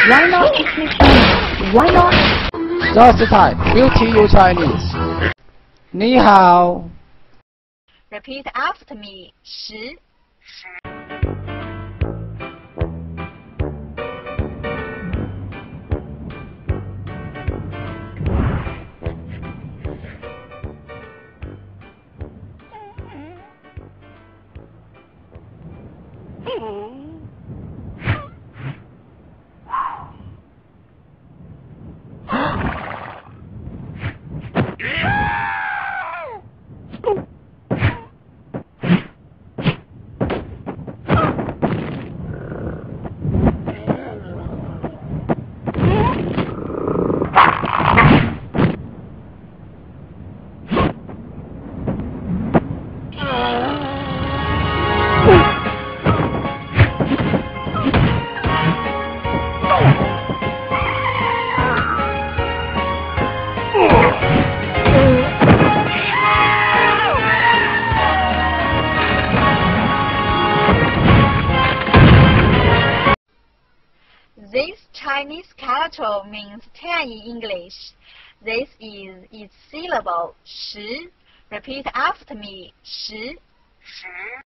Why not speak Chinese? Why not? Just type QTU Chinese. 你好。 Repeat after me. 10. This Chinese character means 10 in English. This is its syllable 10. Repeat after me. 10.